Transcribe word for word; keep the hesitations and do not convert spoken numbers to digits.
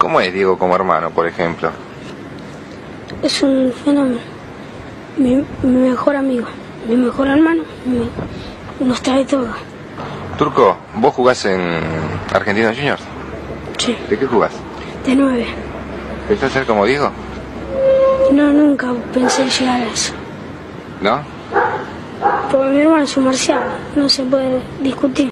¿Cómo es Diego como hermano, por ejemplo? Es un fenómeno. Mi, mi mejor amigo, mi mejor hermano, mi, nos trae todo. Turco, ¿vos jugás en Argentinos Juniors? Sí. ¿De qué jugás? De nueve. ¿Pensás ser como Diego? No, nunca pensé llegar a eso. ¿No? Porque mi hermano es un marciano, no se puede discutir.